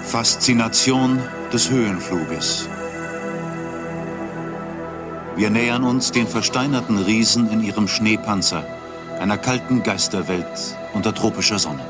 Faszination des Höhenfluges. Wir nähern uns den versteinerten Riesen in ihrem Schneepanzer, einer kalten Geisterwelt unter tropischer Sonne.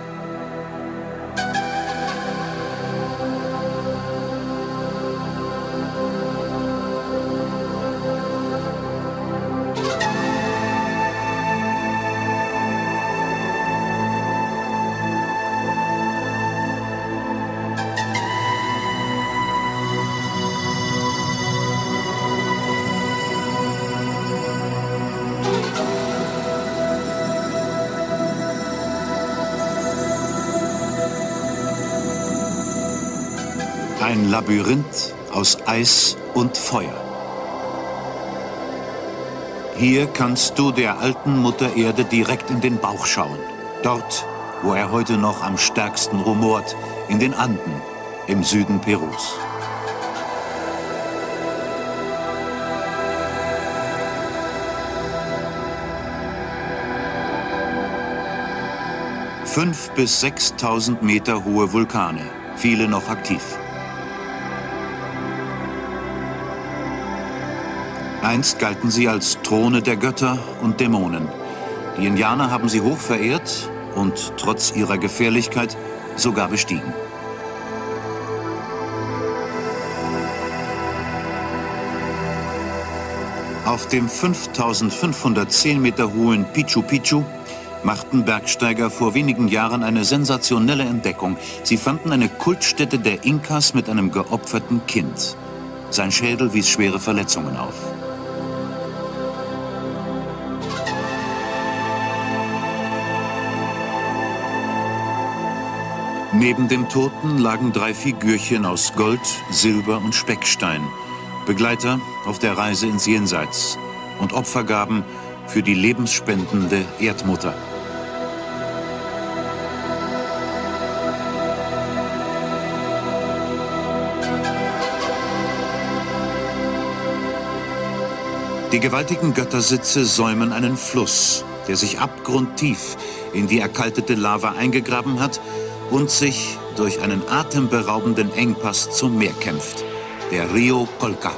Ein Labyrinth aus Eis und Feuer. Hier kannst du der alten Mutter Erde direkt in den Bauch schauen. Dort, wo er heute noch am stärksten rumort, in den Anden im Süden Perus. (5.000 bis 6.000 Meter hohe Vulkane, viele noch aktiv. Einst galten sie als Throne der Götter und Dämonen. Die Indianer haben sie hoch verehrt und trotz ihrer Gefährlichkeit sogar bestiegen. Auf dem 5.510 Meter hohen Pichu Picchu machten Bergsteiger vor wenigen Jahren eine sensationelle Entdeckung. Sie fanden eine Kultstätte der Inkas mit einem geopferten Kind. Sein Schädel wies schwere Verletzungen auf. Neben dem Toten lagen 3 Figürchen aus Gold, Silber und Speckstein, Begleiter auf der Reise ins Jenseits und Opfergaben für die lebensspendende Erdmutter. Die gewaltigen Göttersitze säumen einen Fluss, der sich abgrundtief in die erkaltete Lava eingegraben hat und sich durch einen atemberaubenden Engpass zum Meer kämpft, der Rio Colca.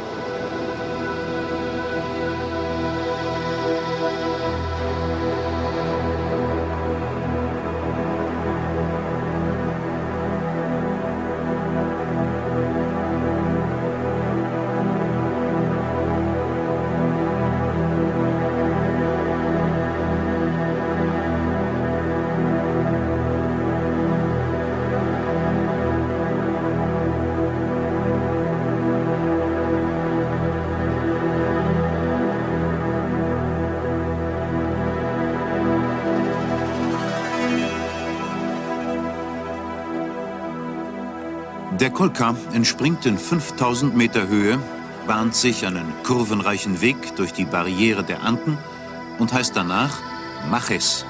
Der Colca entspringt in 5.000 Meter Höhe, bahnt sich einen kurvenreichen Weg durch die Barriere der Anden und heißt danach Majes.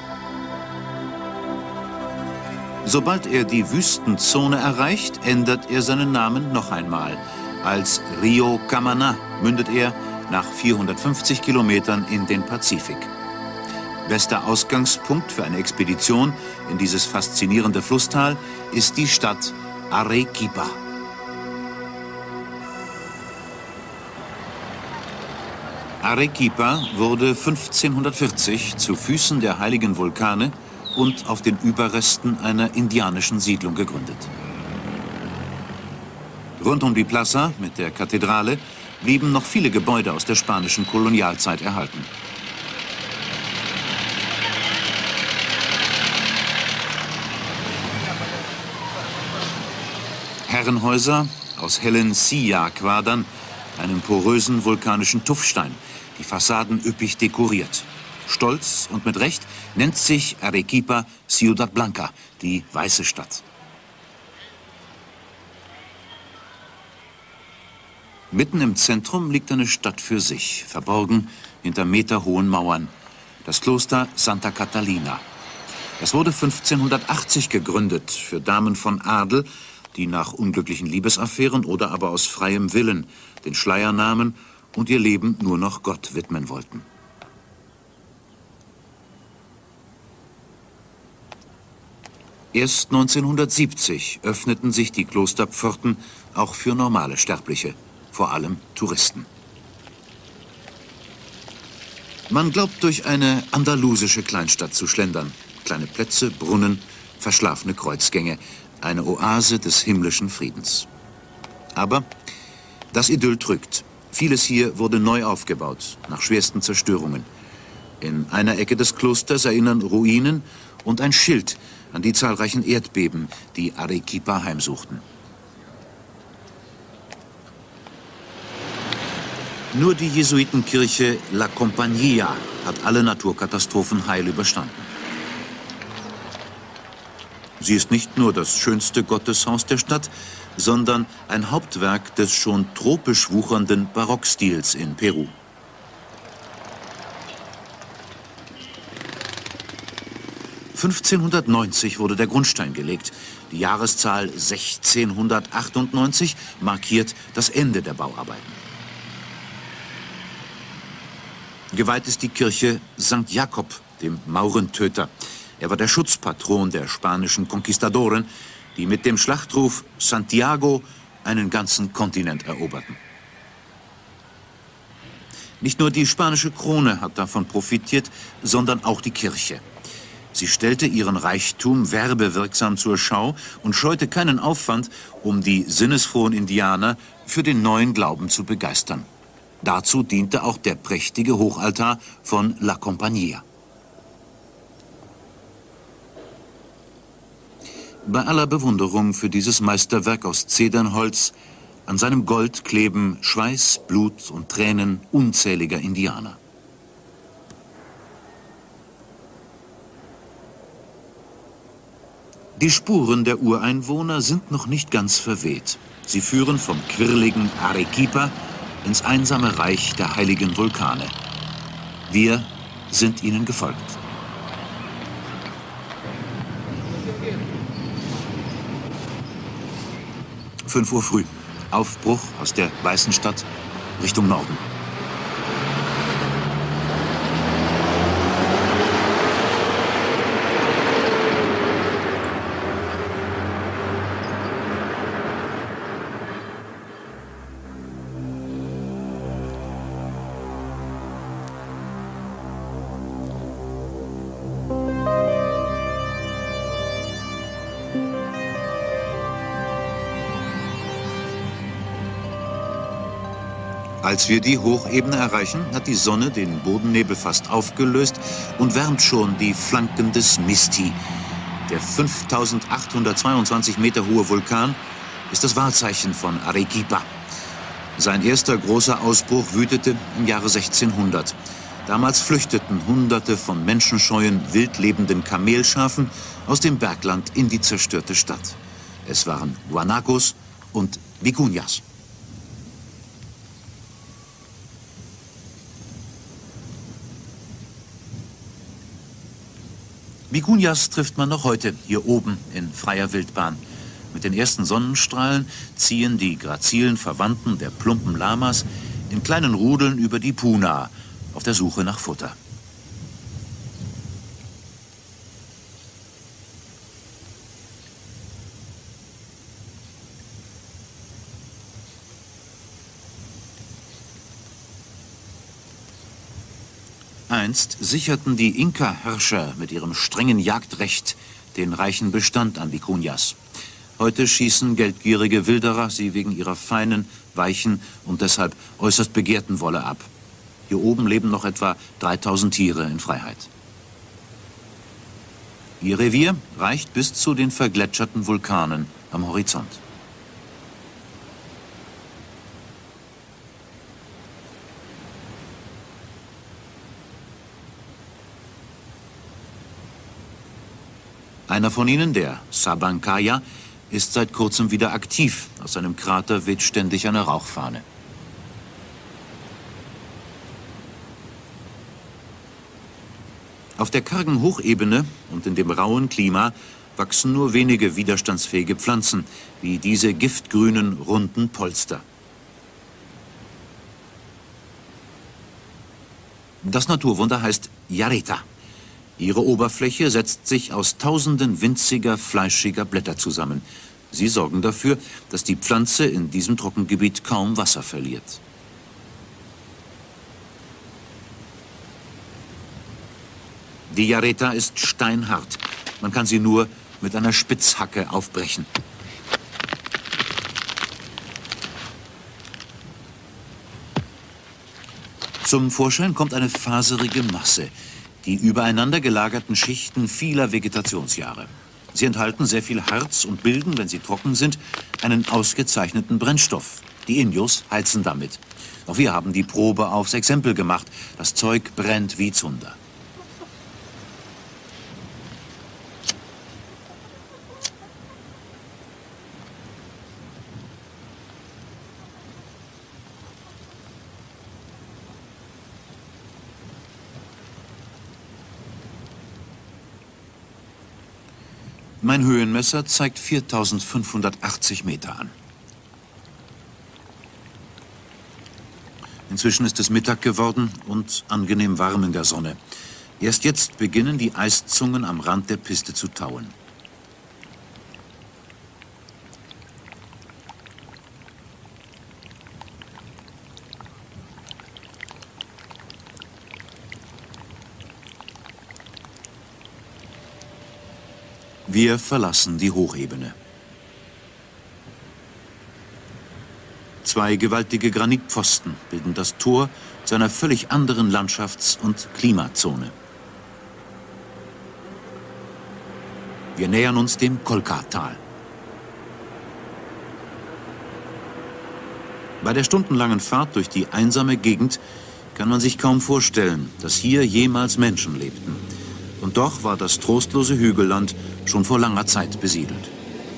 Sobald er die Wüstenzone erreicht, ändert er seinen Namen noch einmal. Als Rio Camaná mündet er nach 450 Kilometern in den Pazifik. Bester Ausgangspunkt für eine Expedition in dieses faszinierende Flusstal ist die Stadt Arequipa. Arequipa wurde 1540 zu Füßen der heiligen Vulkane und auf den Überresten einer indianischen Siedlung gegründet. Rund um die Plaza mit der Kathedrale blieben noch viele Gebäude aus der spanischen Kolonialzeit erhalten. Herrenhäuser aus hellen Silla-Quadern, einem porösen vulkanischen Tuffstein, die Fassaden üppig dekoriert. Stolz und mit Recht nennt sich Arequipa Ciudad Blanca, die weiße Stadt. Mitten im Zentrum liegt eine Stadt für sich, verborgen hinter meterhohen Mauern. Das Kloster Santa Catalina. Es wurde 1580 gegründet für Damen von Adel, die nach unglücklichen Liebesaffären oder aber aus freiem Willen den Schleier nahmen und ihr Leben nur noch Gott widmen wollten. Erst 1970 öffneten sich die Klosterpforten auch für normale Sterbliche, vor allem Touristen. Man glaubt, durch eine andalusische Kleinstadt zu schlendern. Kleine Plätze, Brunnen, verschlafene Kreuzgänge, eine Oase des himmlischen Friedens. Aber das Idyll trügt. Vieles hier wurde neu aufgebaut, nach schwersten Zerstörungen. In einer Ecke des Klosters erinnern Ruinen und ein Schild an die zahlreichen Erdbeben, die Arequipa heimsuchten. Nur die Jesuitenkirche La Compañía hat alle Naturkatastrophen heil überstanden. Sie ist nicht nur das schönste Gotteshaus der Stadt, sondern ein Hauptwerk des schon tropisch wuchernden Barockstils in Peru. (1590) wurde der Grundstein gelegt. Die Jahreszahl 1698 markiert das Ende der Bauarbeiten. Geweiht ist die Kirche St. Jakob, dem Maurentöter. Er war der Schutzpatron der spanischen Konquistadoren, die mit dem Schlachtruf Santiago einen ganzen Kontinent eroberten. Nicht nur die spanische Krone hat davon profitiert, sondern auch die Kirche. Sie stellte ihren Reichtum werbewirksam zur Schau und scheute keinen Aufwand, um die sinnesfrohen Indianer für den neuen Glauben zu begeistern. Dazu diente auch der prächtige Hochaltar von La Compañía. Bei aller Bewunderung für dieses Meisterwerk aus Zedernholz, an seinem Gold kleben Schweiß, Blut und Tränen unzähliger Indianer. Die Spuren der Ureinwohner sind noch nicht ganz verweht. Sie führen vom quirligen Arequipa ins einsame Reich der heiligen Vulkane. Wir sind ihnen gefolgt. 5 Uhr früh. Aufbruch aus der Weißen Stadt Richtung Norden. Als wir die Hochebene erreichen, hat die Sonne den Bodennebel fast aufgelöst und wärmt schon die Flanken des Misti. Der 5822 Meter hohe Vulkan ist das Wahrzeichen von Arequipa. Sein erster großer Ausbruch wütete im Jahre 1600. Damals flüchteten Hunderte von menschenscheuen, wild lebenden Kamelschafen aus dem Bergland in die zerstörte Stadt. Es waren Guanacos und Vicuñas. Vicuñas trifft man noch heute hier oben in freier Wildbahn. Mit den ersten Sonnenstrahlen ziehen die grazilen Verwandten der plumpen Lamas in kleinen Rudeln über die Puna auf der Suche nach Futter. Einst sicherten die Inka-Herrscher mit ihrem strengen Jagdrecht den reichen Bestand an Vicuñas. Heute schießen geldgierige Wilderer sie wegen ihrer feinen, weichen und deshalb äußerst begehrten Wolle ab. Hier oben leben noch etwa 3000 Tiere in Freiheit. Ihr Revier reicht bis zu den vergletscherten Vulkanen am Horizont. Einer von ihnen, der Sabancaya, ist seit kurzem wieder aktiv. Aus seinem Krater weht ständig eine Rauchfahne. Auf der kargen Hochebene und in dem rauen Klima wachsen nur wenige widerstandsfähige Pflanzen, wie diese giftgrünen, runden Polster. Das Naturwunder heißt Yareta. Ihre Oberfläche setzt sich aus tausenden winziger, fleischiger Blätter zusammen. Sie sorgen dafür, dass die Pflanze in diesem Trockengebiet kaum Wasser verliert. Die Jareta ist steinhart. Man kann sie nur mit einer Spitzhacke aufbrechen. Zum Vorschein kommt eine faserige Masse, die übereinander gelagerten Schichten vieler Vegetationsjahre. Sie enthalten sehr viel Harz und bilden, wenn sie trocken sind, einen ausgezeichneten Brennstoff. Die Indios heizen damit. Auch wir haben die Probe aufs Exempel gemacht. Das Zeug brennt wie Zunder. Mein Höhenmesser zeigt 4580 Meter an. Inzwischen ist es Mittag geworden und angenehm warm in der Sonne. Erst jetzt beginnen die Eiszungen am Rand der Piste zu tauen. Wir verlassen die Hochebene. Zwei gewaltige Granitpfosten bilden das Tor zu einer völlig anderen Landschafts- und Klimazone. Wir nähern uns dem Kolka-Tal. Bei der stundenlangen Fahrt durch die einsame Gegend kann man sich kaum vorstellen, dass hier jemals Menschen lebten. Und doch war das trostlose Hügelland schon vor langer Zeit besiedelt.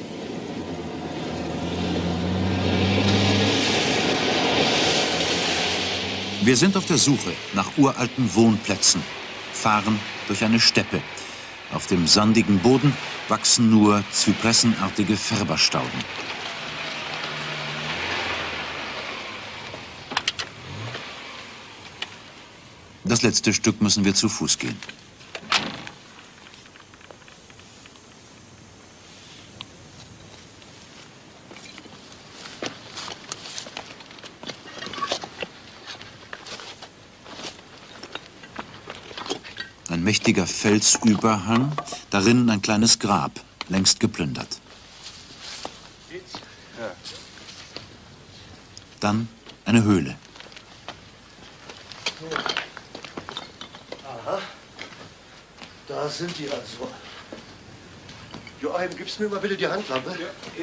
Wir sind auf der Suche nach uralten Wohnplätzen, fahren durch eine Steppe. Auf dem sandigen Boden wachsen nur zypressenartige Färberstauden. Das letzte Stück müssen wir zu Fuß gehen. Ein mächtiger Felsüberhang, darin ein kleines Grab, längst geplündert. Dann eine Höhle. Aha, da sind die also. Joachim, gibst du mir mal bitte die Handlampe? Ja, ja.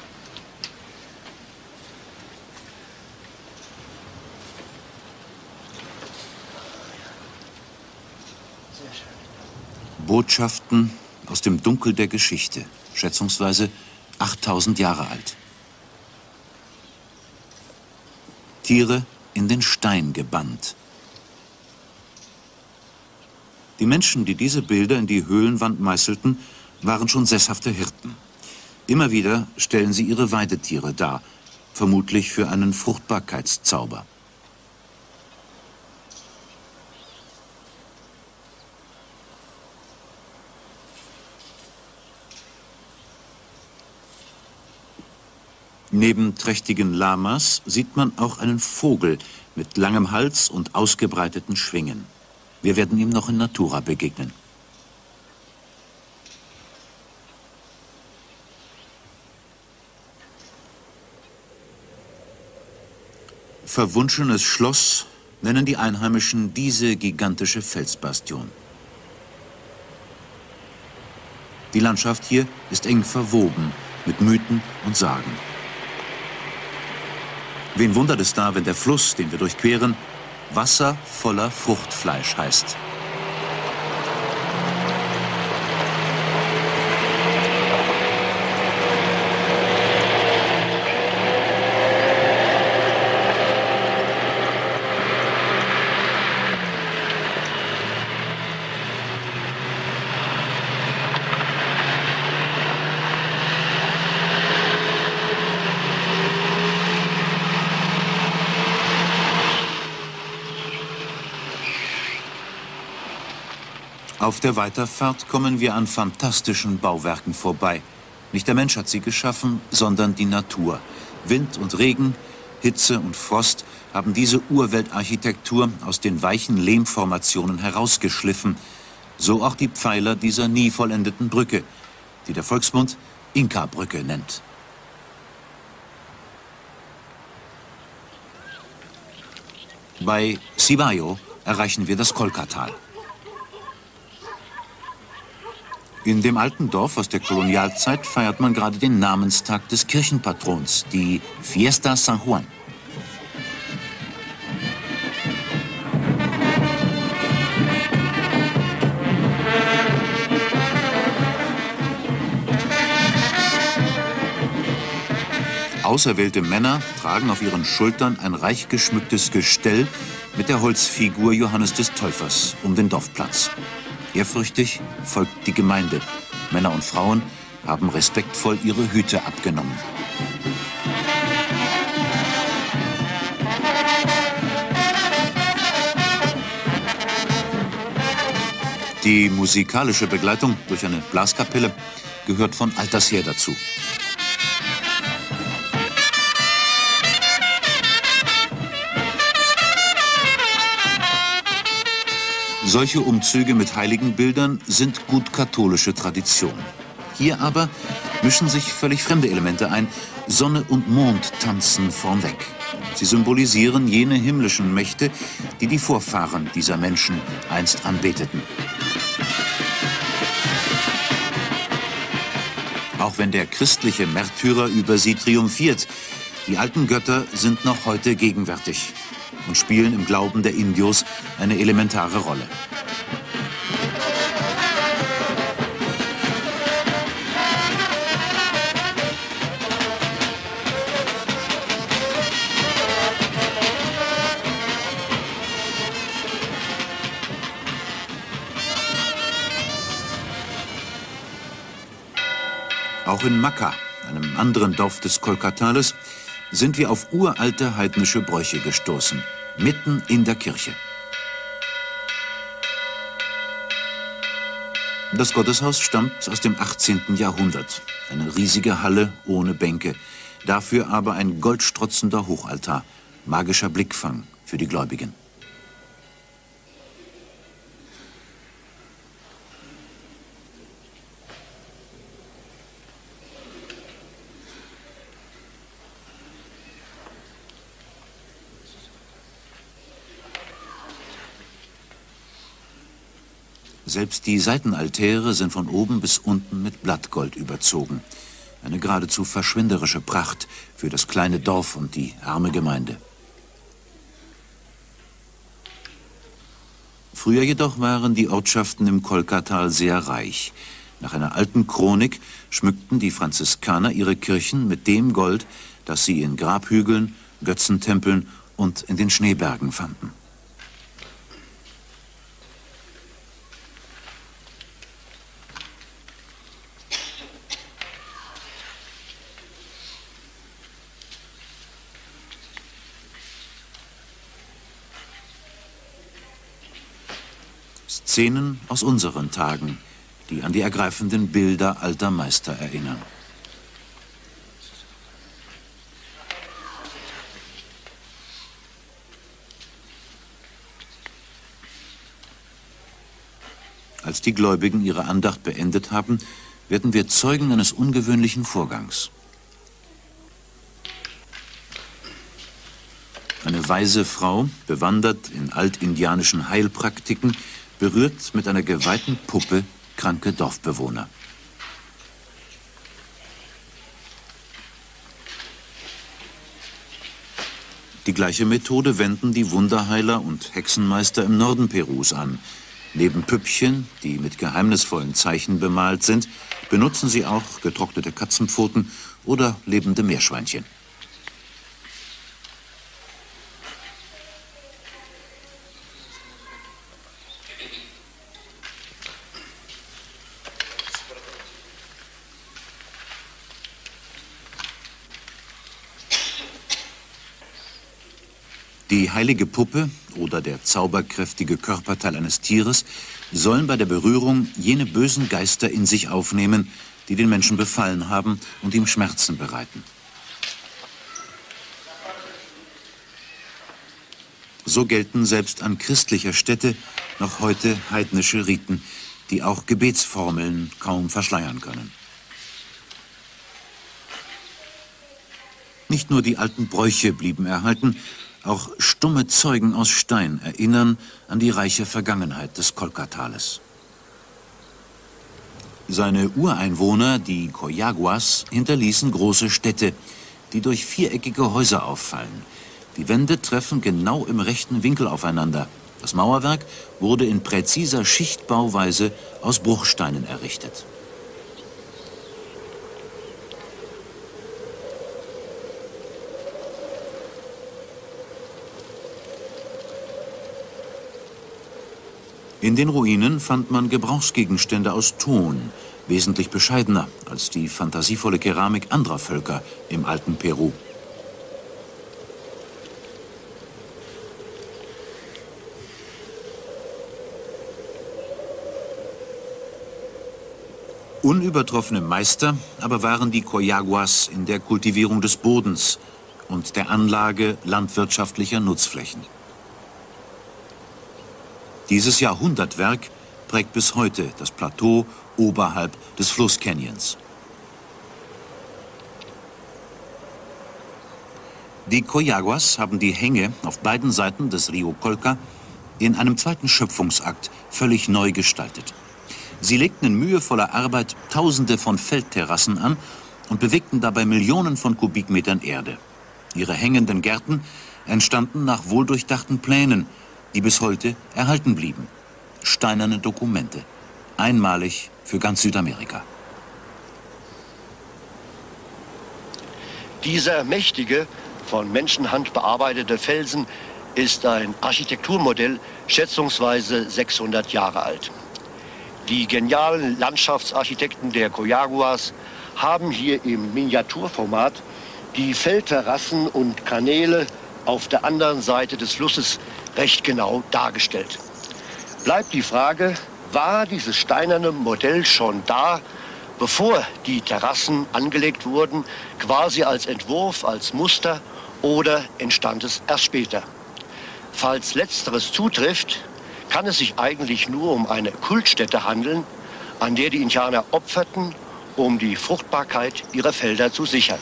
Botschaften aus dem Dunkel der Geschichte, schätzungsweise 8000 Jahre alt. Tiere in den Stein gebannt. Die Menschen, die diese Bilder in die Höhlenwand meißelten, waren schon sesshafte Hirten. Immer wieder stellen sie ihre Weidetiere dar, vermutlich für einen Fruchtbarkeitszauber. Neben trächtigen Lamas sieht man auch einen Vogel mit langem Hals und ausgebreiteten Schwingen. Wir werden ihm noch in Natura begegnen. Verwunschenes Schloss nennen die Einheimischen diese gigantische Felsbastion. Die Landschaft hier ist eng verwoben mit Mythen und Sagen. Wen wundert es da, wenn der Fluss, den wir durchqueren, Wasser voller Fruchtfleisch heißt? Auf der Weiterfahrt kommen wir an fantastischen Bauwerken vorbei. Nicht der Mensch hat sie geschaffen, sondern die Natur. Wind und Regen, Hitze und Frost haben diese Urweltarchitektur aus den weichen Lehmformationen herausgeschliffen. So auch die Pfeiler dieser nie vollendeten Brücke, die der Volksmund Inka-Brücke nennt. Bei Sibayo erreichen wir das Kolkatal. In dem alten Dorf aus der Kolonialzeit feiert man gerade den Namenstag des Kirchenpatrons, die Fiesta San Juan. Auserwählte Männer tragen auf ihren Schultern ein reich geschmücktes Gestell mit der Holzfigur Johannes des Täufers um den Dorfplatz. Ehrfürchtig folgt die Gemeinde. Männer und Frauen haben respektvoll ihre Hüte abgenommen. Die musikalische Begleitung durch eine Blaskapelle gehört von alters her dazu. Solche Umzüge mit Heiligenbildern sind gut katholische Tradition. Hier aber mischen sich völlig fremde Elemente ein. Sonne und Mond tanzen vornweg. Sie symbolisieren jene himmlischen Mächte, die die Vorfahren dieser Menschen einst anbeteten. Auch wenn der christliche Märtyrer über sie triumphiert, die alten Götter sind noch heute gegenwärtig und spielen im Glauben der Indios eine elementare Rolle. Auch in Makka, einem anderen Dorf des Kolkatales, sind wir auf uralte heidnische Bräuche gestoßen, mitten in der Kirche. Das Gotteshaus stammt aus dem 18. Jahrhundert. Eine riesige Halle ohne Bänke, dafür aber ein goldstrotzender Hochaltar, magischer Blickfang für die Gläubigen. Selbst die Seitenaltäre sind von oben bis unten mit Blattgold überzogen. Eine geradezu verschwenderische Pracht für das kleine Dorf und die arme Gemeinde. Früher jedoch waren die Ortschaften im Kolkatal sehr reich. Nach einer alten Chronik schmückten die Franziskaner ihre Kirchen mit dem Gold, das sie in Grabhügeln, Götzentempeln und in den Schneebergen fanden. Szenen aus unseren Tagen, die an die ergreifenden Bilder alter Meister erinnern. Als die Gläubigen ihre Andacht beendet haben, werden wir Zeugen eines ungewöhnlichen Vorgangs. Eine weise Frau, bewandert in altindianischen Heilpraktiken, berührt mit einer geweihten Puppe kranke Dorfbewohner. Die gleiche Methode wenden die Wunderheiler und Hexenmeister im Norden Perus an. Neben Püppchen, die mit geheimnisvollen Zeichen bemalt sind, benutzen sie auch getrocknete Katzenpfoten oder lebende Meerschweinchen. Die heilige Puppe oder der zauberkräftige Körperteil eines Tieres sollen bei der Berührung jene bösen Geister in sich aufnehmen, die den Menschen befallen haben und ihm Schmerzen bereiten. So gelten selbst an christlicher Stätte noch heute heidnische Riten, die auch Gebetsformeln kaum verschleiern können. Nicht nur die alten Bräuche blieben erhalten, auch stumme Zeugen aus Stein erinnern an die reiche Vergangenheit des Colca-Tales. Seine Ureinwohner, die Coyaguas, hinterließen große Städte, die durch viereckige Häuser auffallen. Die Wände treffen genau im rechten Winkel aufeinander. Das Mauerwerk wurde in präziser Schichtbauweise aus Bruchsteinen errichtet. In den Ruinen fand man Gebrauchsgegenstände aus Ton, wesentlich bescheidener als die fantasievolle Keramik anderer Völker im alten Peru. Unübertroffene Meister aber waren die Coyaguas in der Kultivierung des Bodens und der Anlage landwirtschaftlicher Nutzflächen. Dieses Jahrhundertwerk prägt bis heute das Plateau oberhalb des Flusscanyons. Die Coyaguas haben die Hänge auf beiden Seiten des Rio Colca in einem zweiten Schöpfungsakt völlig neu gestaltet. Sie legten in mühevoller Arbeit Tausende von Feldterrassen an und bewegten dabei Millionen von Kubikmetern Erde. Ihre hängenden Gärten entstanden nach wohldurchdachten Plänen, die bis heute erhalten blieben. Steinerne Dokumente, einmalig für ganz Südamerika. Dieser mächtige, von Menschenhand bearbeitete Felsen ist ein Architekturmodell, schätzungsweise 600 Jahre alt. Die genialen Landschaftsarchitekten der Coyaguas haben hier im Miniaturformat die Feldterrassen und Kanäle auf der anderen Seite des Flusses recht genau dargestellt. Bleibt die Frage, war dieses steinerne Modell schon da, bevor die Terrassen angelegt wurden, quasi als Entwurf, als Muster, oder entstand es erst später? Falls Letzteres zutrifft, kann es sich eigentlich nur um eine Kultstätte handeln, an der die Indianer opferten, um die Fruchtbarkeit ihrer Felder zu sichern.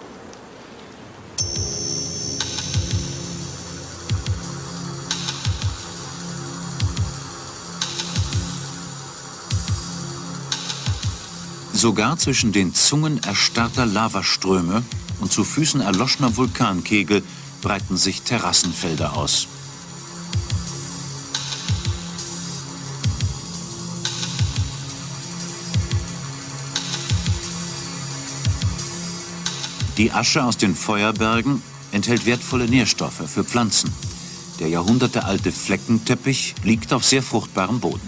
Sogar zwischen den Zungen erstarrter Lavaströme und zu Füßen erloschener Vulkankegel breiten sich Terrassenfelder aus. Die Asche aus den Feuerbergen enthält wertvolle Nährstoffe für Pflanzen. Der jahrhundertealte Fleckenteppich liegt auf sehr fruchtbarem Boden.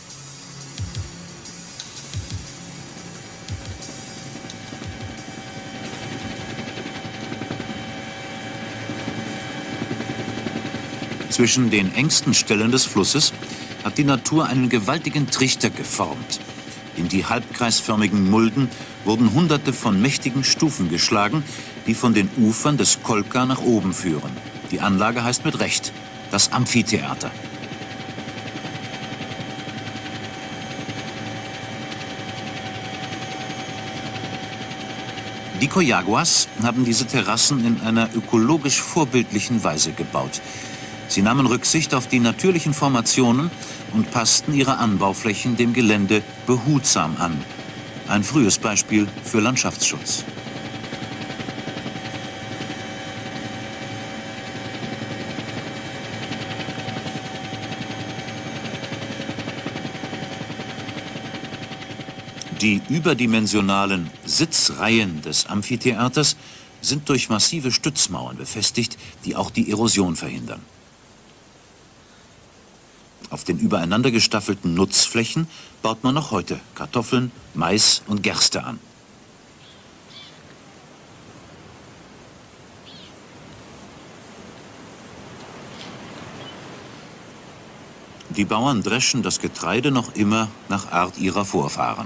Zwischen den engsten Stellen des Flusses hat die Natur einen gewaltigen Trichter geformt. In die halbkreisförmigen Mulden wurden Hunderte von mächtigen Stufen geschlagen, die von den Ufern des Colca nach oben führen. Die Anlage heißt mit Recht das Amphitheater. Die Coyaguas haben diese Terrassen in einer ökologisch vorbildlichen Weise gebaut. Sie nahmen Rücksicht auf die natürlichen Formationen und passten ihre Anbauflächen dem Gelände behutsam an. Ein frühes Beispiel für Landschaftsschutz. Die überdimensionalen Sitzreihen des Amphitheaters sind durch massive Stützmauern befestigt, die auch die Erosion verhindern. Auf den übereinander gestaffelten Nutzflächen baut man noch heute Kartoffeln, Mais und Gerste an. Die Bauern dreschen das Getreide noch immer nach Art ihrer Vorfahren.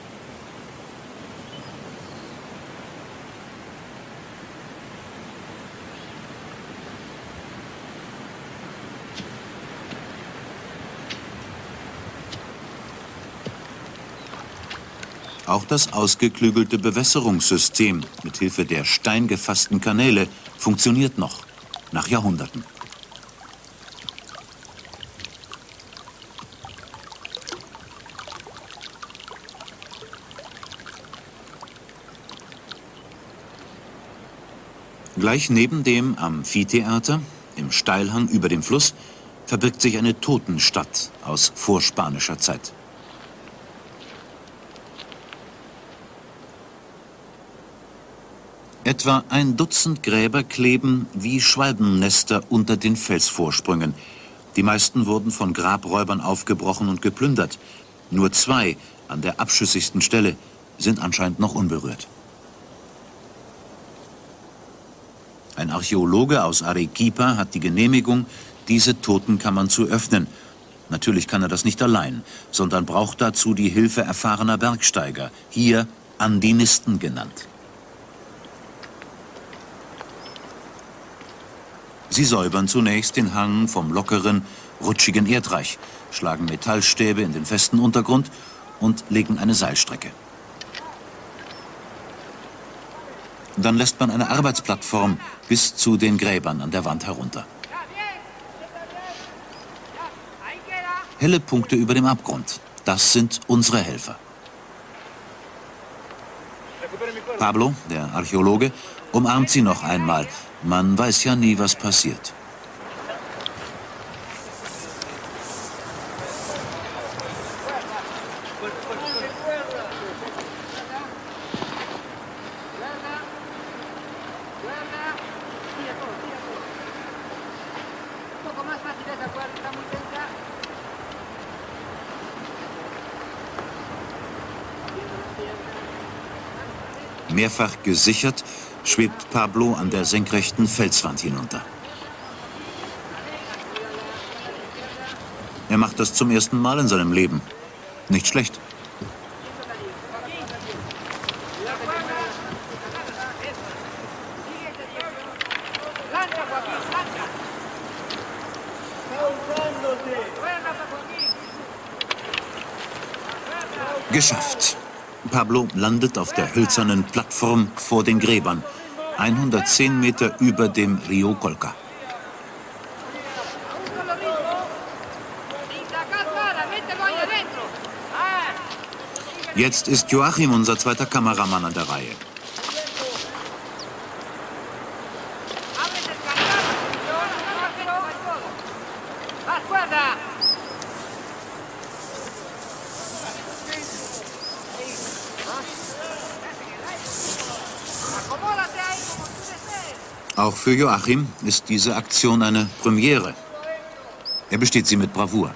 Auch das ausgeklügelte Bewässerungssystem mit Hilfe der steingefassten Kanäle funktioniert noch, nach Jahrhunderten. Gleich neben dem Amphitheater, im Steilhang über dem Fluss, verbirgt sich eine Totenstadt aus vorspanischer Zeit. Etwa ein Dutzend Gräber kleben wie Schwalbennester unter den Felsvorsprüngen. Die meisten wurden von Grabräubern aufgebrochen und geplündert. Nur 2, an der abschüssigsten Stelle, sind anscheinend noch unberührt. Ein Archäologe aus Arequipa hat die Genehmigung, diese Totenkammern zu öffnen. Natürlich kann er das nicht allein, sondern braucht dazu die Hilfe erfahrener Bergsteiger, hier Andinisten genannt. Sie säubern zunächst den Hang vom lockeren, rutschigen Erdreich, schlagen Metallstäbe in den festen Untergrund und legen eine Seilstrecke. Dann lässt man eine Arbeitsplattform bis zu den Gräbern an der Wand herunter. Helle Punkte über dem Abgrund, das sind unsere Helfer. Pablo, der Archäologe, umarmt sie noch einmal. Man weiß ja nie, was passiert. Mehrfach gesichert, schwebt Pablo an der senkrechten Felswand hinunter. Er macht das zum ersten Mal in seinem Leben. Nicht schlecht. Geschafft. Pablo landet auf der hölzernen Plattform vor den Gräbern, 110 Meter über dem Rio Colca. Jetzt ist Joachim, unser zweiter Kameramann, an der Reihe. Auch für Joachim ist diese Aktion eine Premiere. Er besteht sie mit Bravour.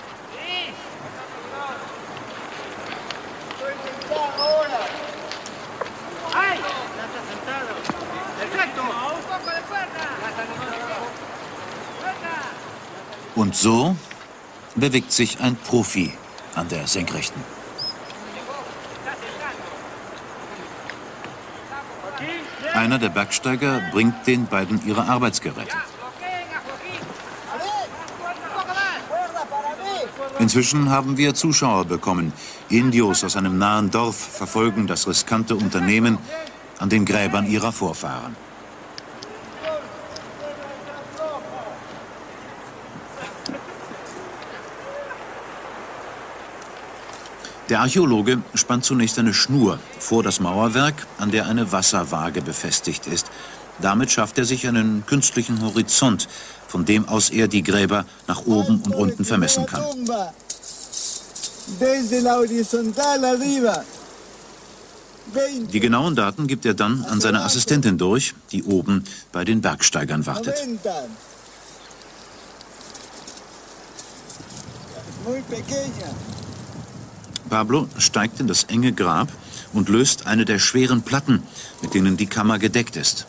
Und so bewegt sich ein Profi an der Senkrechten. Einer der Bergsteiger bringt den beiden ihre Arbeitsgeräte. Inzwischen haben wir Zuschauer bekommen. Indios aus einem nahen Dorf verfolgen das riskante Unternehmen an den Gräbern ihrer Vorfahren. Der Archäologe spannt zunächst eine Schnur vor das Mauerwerk, an der eine Wasserwaage befestigt ist. Damit schafft er sich einen künstlichen Horizont, von dem aus er die Gräber nach oben und unten vermessen kann. Die genauen Daten gibt er dann an seine Assistentin durch, die oben bei den Bergsteigern wartet. Pablo steigt in das enge Grab und löst eine der schweren Platten, mit denen die Kammer gedeckt ist.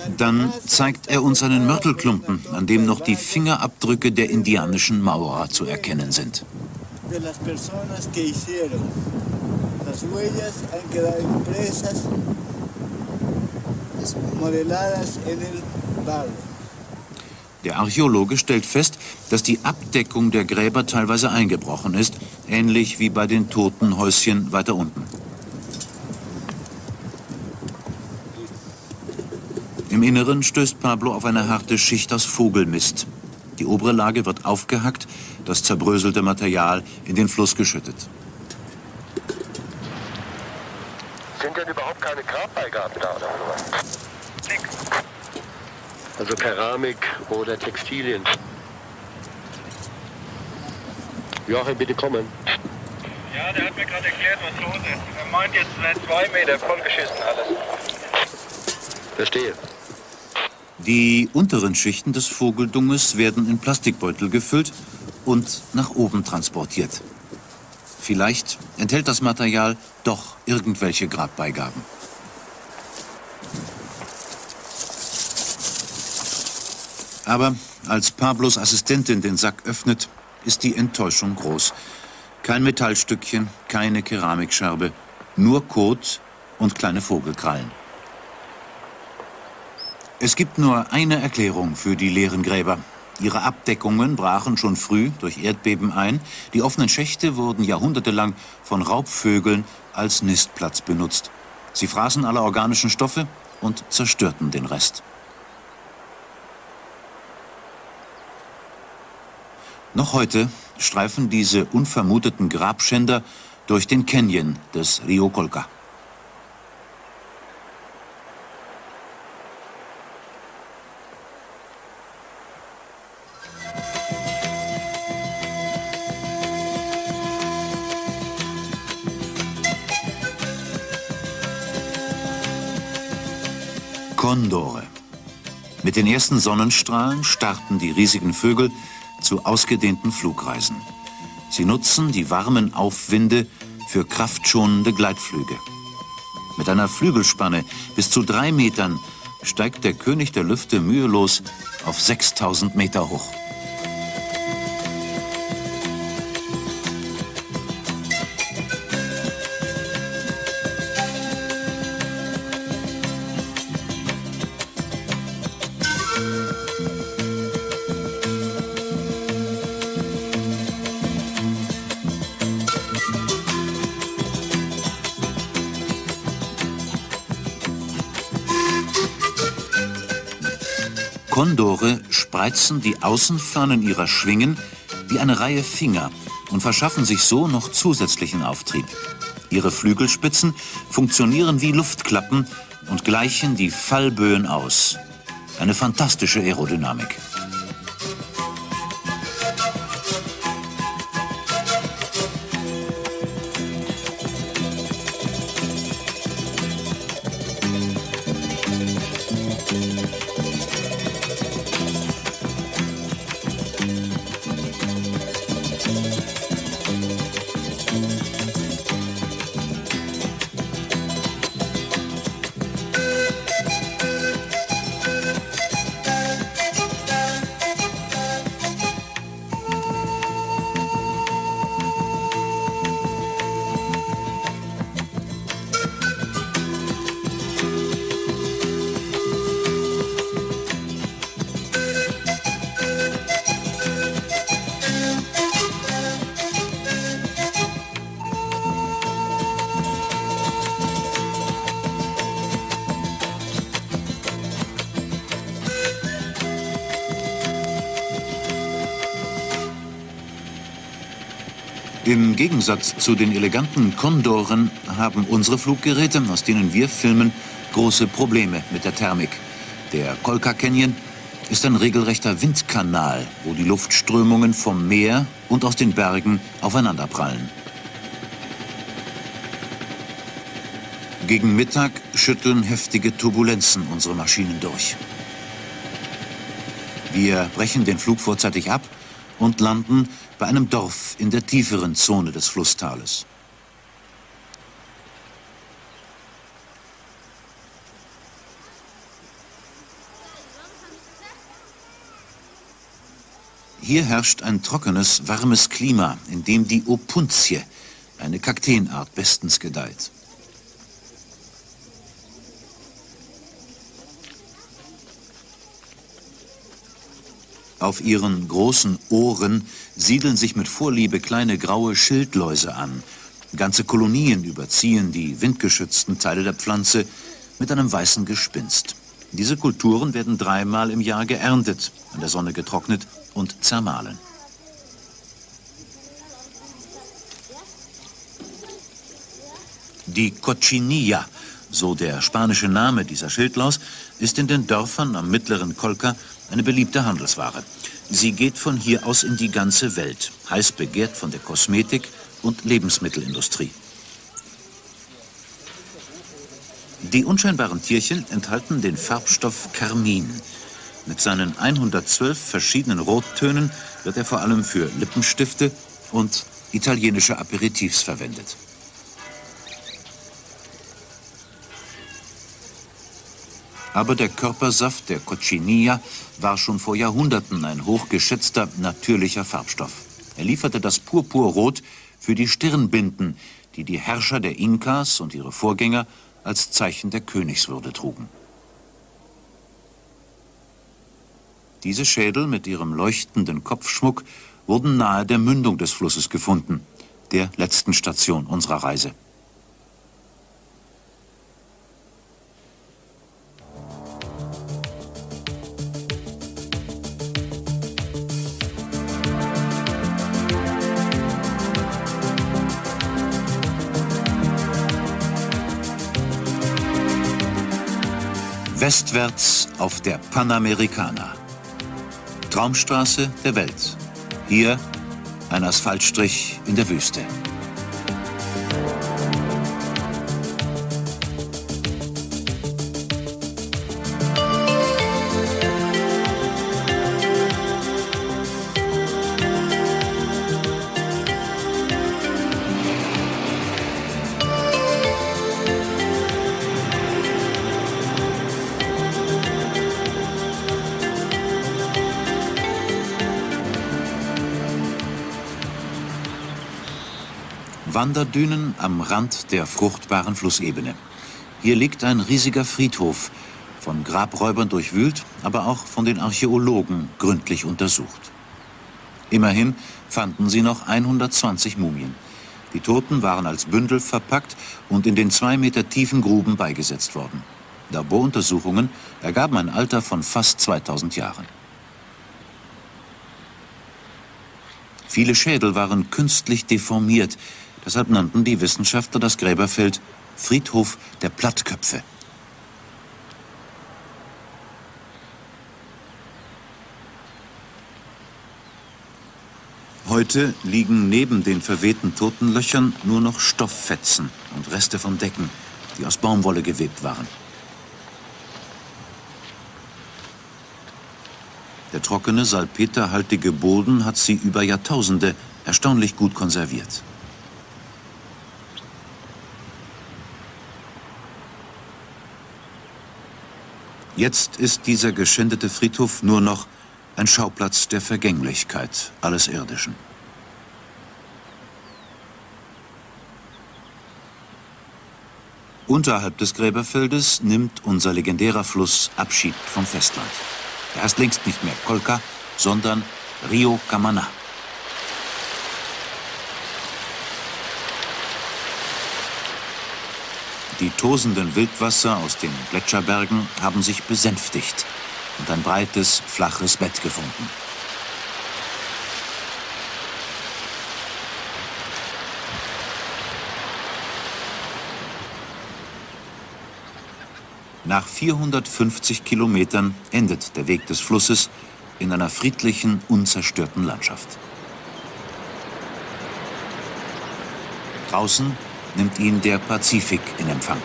Dann zeigt er uns einen Mörtelklumpen, an dem noch die Fingerabdrücke der indianischen Maurer zu erkennen sind. Der Archäologe stellt fest, dass die Abdeckung der Gräber teilweise eingebrochen ist, ähnlich wie bei den Totenhäuschen weiter unten. Im Inneren stößt Pablo auf eine harte Schicht aus Vogelmist. Die obere Lage wird aufgehackt, das zerbröselte Material in den Fluss geschüttet. Sind denn überhaupt keine Grabbeigaben da oder was? Nix. Also Keramik oder Textilien. Joachim, bitte kommen. Ja, der hat mir gerade erklärt, was los ist. Er meint, jetzt sind 2 Meter vollgeschissen alles. Verstehe. Die unteren Schichten des Vogeldunges werden in Plastikbeutel gefüllt und nach oben transportiert. Vielleicht enthält das Material doch irgendwelche Grabbeigaben. Aber als Pablos Assistentin den Sack öffnet, ist die Enttäuschung groß. Kein Metallstückchen, keine Keramikscherbe, nur Kot und kleine Vogelkrallen. Es gibt nur eine Erklärung für die leeren Gräber. Ihre Abdeckungen brachen schon früh durch Erdbeben ein. Die offenen Schächte wurden jahrhundertelang von Raubvögeln als Nistplatz benutzt. Sie fraßen alle organischen Stoffe und zerstörten den Rest. Noch heute streifen diese unvermuteten Grabschänder durch den Canyon des Rio Colca. Kondore. Mit den ersten Sonnenstrahlen starten die riesigen Vögel zu ausgedehnten Flugreisen. Sie nutzen die warmen Aufwinde für kraftschonende Gleitflüge. Mit einer Flügelspanne bis zu 3 Metern steigt der König der Lüfte mühelos auf 6000 Meter hoch. Kondore spreizen die Außenfahnen ihrer Schwingen wie eine Reihe Finger und verschaffen sich so noch zusätzlichen Auftrieb. Ihre Flügelspitzen funktionieren wie Luftklappen und gleichen die Fallböen aus. Eine fantastische Aerodynamik. Im Gegensatz zu den eleganten Kondoren haben unsere Fluggeräte, aus denen wir filmen, große Probleme mit der Thermik. Der Colca Canyon ist ein regelrechter Windkanal, wo die Luftströmungen vom Meer und aus den Bergen aufeinanderprallen. Gegen Mittag schütteln heftige Turbulenzen unsere Maschinen durch. Wir brechen den Flug vorzeitig ab und landen bei einem Dorf in der tieferen Zone des Flusstales. Hier herrscht ein trockenes, warmes Klima, in dem die Opuntie, eine Kakteenart, bestens gedeiht. Auf ihren großen Ohren siedeln sich mit Vorliebe kleine graue Schildläuse an. Ganze Kolonien überziehen die windgeschützten Teile der Pflanze mit einem weißen Gespinst. Diese Kulturen werden 3-mal im Jahr geerntet, an der Sonne getrocknet und zermahlen. Die Cochinilla, so der spanische Name dieser Schildlaus, ist in den Dörfern am mittleren Colca eine beliebte Handelsware. Sie geht von hier aus in die ganze Welt, heiß begehrt von der Kosmetik- und Lebensmittelindustrie. Die unscheinbaren Tierchen enthalten den Farbstoff Karmin. Mit seinen 112 verschiedenen Rottönen wird er vor allem für Lippenstifte und italienische Aperitifs verwendet. Aber der Körpersaft der Cochinilla war schon vor Jahrhunderten ein hochgeschätzter natürlicher Farbstoff. Er lieferte das Purpurrot für die Stirnbinden, die die Herrscher der Inkas und ihre Vorgänger als Zeichen der Königswürde trugen. Diese Schädel mit ihrem leuchtenden Kopfschmuck wurden nahe der Mündung des Flusses gefunden, der letzten Station unserer Reise. Westwärts auf der Panamericana. Traumstraße der Welt. Hier ein Asphaltstrich in der Wüste. Wanderdünen am Rand der fruchtbaren Flussebene. Hier liegt ein riesiger Friedhof, von Grabräubern durchwühlt, aber auch von den Archäologen gründlich untersucht. Immerhin fanden sie noch 120 Mumien. Die Toten waren als Bündel verpackt und in den 2 Meter tiefen Gruben beigesetzt worden. Laboruntersuchungen ergaben ein Alter von fast 2000 Jahren. Viele Schädel waren künstlich deformiert. Deshalb nannten die Wissenschaftler das Gräberfeld Friedhof der Plattköpfe. Heute liegen neben den verwehten Totenlöchern nur noch Stofffetzen und Reste von Decken, die aus Baumwolle gewebt waren. Der trockene, salpeterhaltige Boden hat sie über Jahrtausende erstaunlich gut konserviert. Jetzt ist dieser geschändete Friedhof nur noch ein Schauplatz der Vergänglichkeit alles Irdischen. Unterhalb des Gräberfeldes nimmt unser legendärer Fluss Abschied vom Festland. Er heißt längst nicht mehr Colca, sondern Rio Camaná. Die tosenden Wildwasser aus den Gletscherbergen haben sich besänftigt und ein breites, flaches Bett gefunden. Nach 450 Kilometern endet der Weg des Flusses in einer friedlichen, unzerstörten Landschaft. Draußen nimmt ihn der Pazifik in Empfang.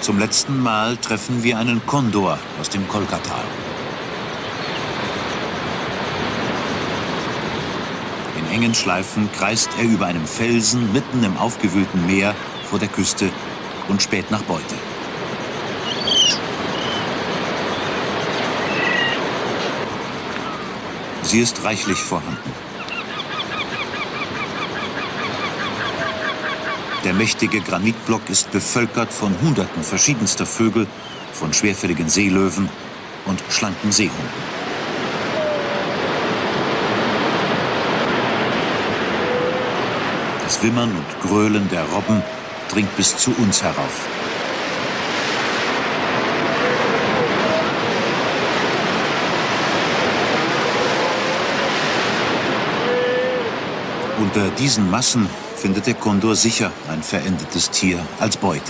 Zum letzten Mal treffen wir einen Kondor aus dem Kolkatal. In engen Schleifen kreist er über einem Felsen mitten im aufgewühlten Meer vor der Küste und späht nach Beute. Sie ist reichlich vorhanden. Der mächtige Granitblock ist bevölkert von Hunderten verschiedenster Vögel, von schwerfälligen Seelöwen und schlanken Seehunden. Das Wimmern und Gröhlen der Robben dringt bis zu uns herauf. Unter diesen Massen findet der Kondor sicher ein verendetes Tier als Beute.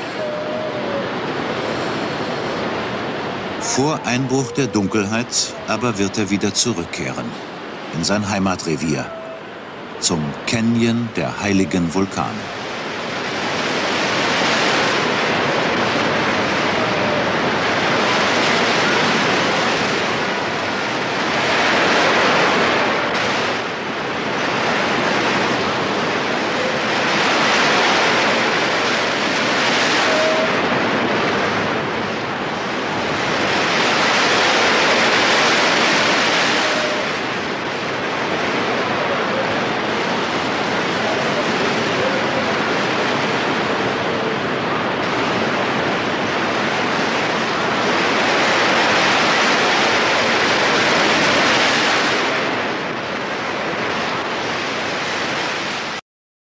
Vor Einbruch der Dunkelheit aber wird er wieder zurückkehren in sein Heimatrevier, zum Canyon der heiligen Vulkane.